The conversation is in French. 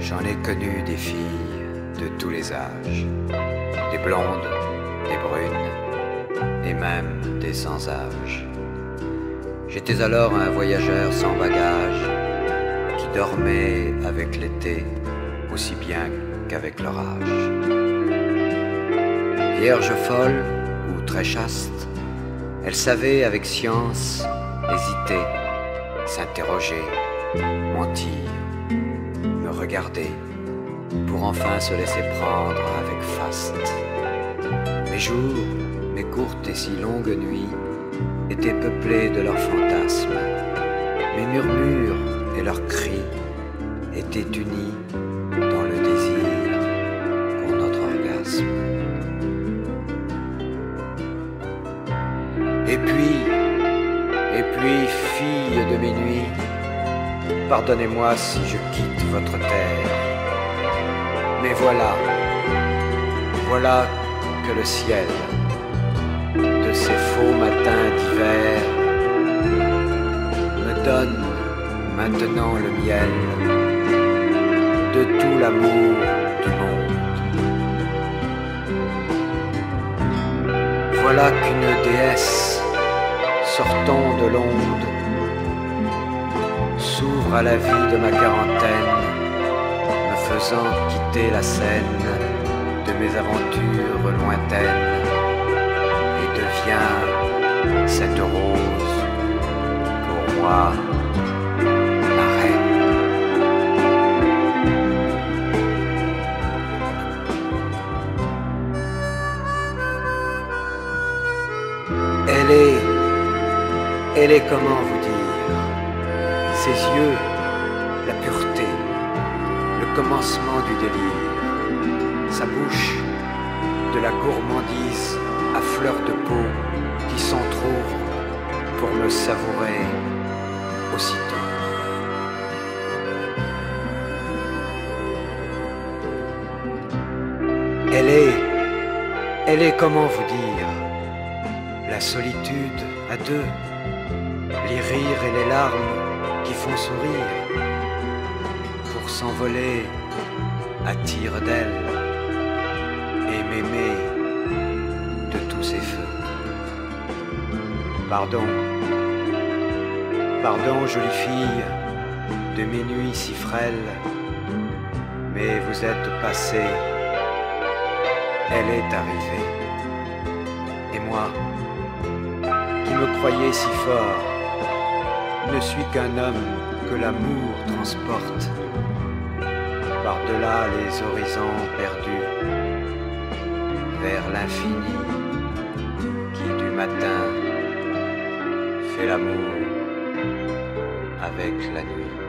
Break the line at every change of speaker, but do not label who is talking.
J'en ai connu des filles de tous les âges, des blondes, des brunes et même des sans âge. J'étais alors un voyageur sans bagage qui dormait avec l'été aussi bien qu'avec l'orage. Vierge folle ou très chaste, elle savait avec science hésiter, s'interroger, mentir, me regarder, pour enfin se laisser prendre avec faste. Mes jours, mes courtes et si longues nuits étaient peuplés de leurs fantasmes. Mes murmures et leurs cris étaient unis dans le désir pour notre orgasme. Et puis, fille de mes nuits, pardonnez-moi si je quitte votre terre. Mais voilà que le ciel, de ces faux matins d'hiver, me donne maintenant le miel de tout l'amour du monde. Voilà qu'une déesse sortant de l'onde s'ouvre à la vie de ma quarantaine, me faisant quitter la scène de mes aventures lointaines, et devient cette rose pour moi ma reine. Elle est comment vous dire, ses yeux, la pureté, le commencement du délire, sa bouche, de la gourmandise à fleur de peau qui s'entr'ouvre pour me savourer aussitôt. Elle est comment vous dire, la solitude à deux, les rires et les larmes qui font sourire, pour s'envoler à tire d'aile et m'aimer de tous ces feux. Pardon, jolie fille, de mes nuits si frêles, mais vous êtes passée, elle est arrivée. Et moi, qui me croyais si fort, ne suis qu'un homme que l'amour transporte par-delà les horizons perdus, vers l'infini qui du matin fait l'amour avec la nuit.